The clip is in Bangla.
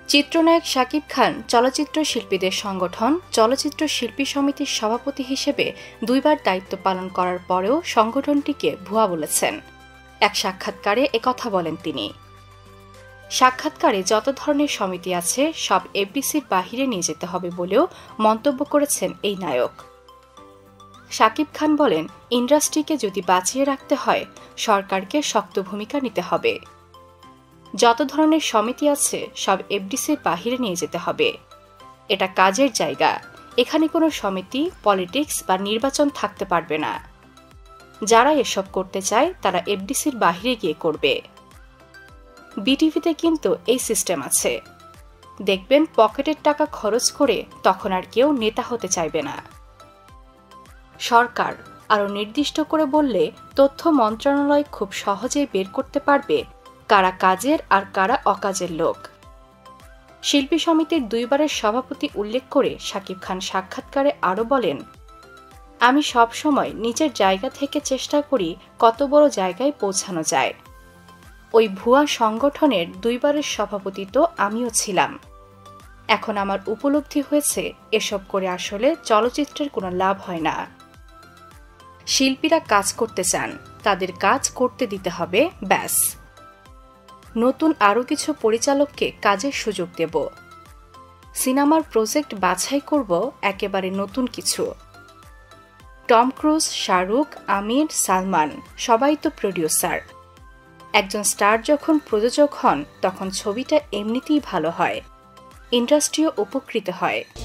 চিত্রনায়ক শাকিব খান চলচ্চিত্র শিল্পীদের সংগঠন চলচ্চিত্র শিল্পী সমিতির সভাপতি হিসেবে 2 বার দায়িত্ব পালন করার পরেও সংগঠনটিকে ভুয়া বলেছেন। এক সাক্ষাৎকারে একথা বলেন তিনি। সাক্ষাৎকারে যত ধরনের সমিতি আছে সব এফডিসির বাহিরে নিয়ে যেতে হবে বলেও মন্তব্য করেছেন এই নায়ক। শাকিব খান বলেন, ইন্ডাস্ট্রিকে যদি বাঁচিয়ে রাখতে হয় সরকারকে শক্ত ভূমিকা নিতে হবে। যত ধরনের সমিতি আছে সব এফডিসির বাহিরে নিয়ে যেতে হবে। এটা কাজের জায়গা, এখানে কোনো সমিতি, পলিটিক্স বা নির্বাচন থাকতে পারবে না। যারা এসব করতে চায় তারা এফডিসির বাহিরে গিয়ে করবে। বিটিভিতে কিন্তু এই সিস্টেম আছে। দেখবেন পকেটের টাকা খরচ করে তখন আর কেউ নেতা হতে চাইবে না। সরকার আরও নির্দিষ্ট করে বললে তথ্য মন্ত্রণালয় খুব সহজেই বের করতে পারবে কারা কাজের আর কারা অকাজের লোক। শিল্পী সমিতির 2 বারের সভাপতি উল্লেখ করে শাকিব খান সাক্ষাৎকারে আরও বলেন, আমি সব সময় নিজের জায়গা থেকে চেষ্টা করি কত বড় জায়গায় পৌঁছানো যায়। ওই ভুয়া সংগঠনের 2 বারের সভাপতি তো আমিও ছিলাম। এখন আমার উপলব্ধি হয়েছে এসব করে আসলে চলচ্চিত্রের কোনো লাভ হয় না। শিল্পীরা কাজ করতে চান, তাদের কাজ করতে দিতে হবে, ব্যাস। নতুন আরও কিছু পরিচালককে কাজের সুযোগ দেব। সিনেমার প্রজেক্ট বাছাই করব একেবারে নতুন কিছু। টম ক্রুজ, শাহরুখ, আমির, সালমান সবাই তো প্রডিউসার। একজন স্টার যখন প্রযোজক হন তখন ছবিটা এমনিতেই ভালো হয়, ইন্ডাস্ট্রিও উপকৃত হয়।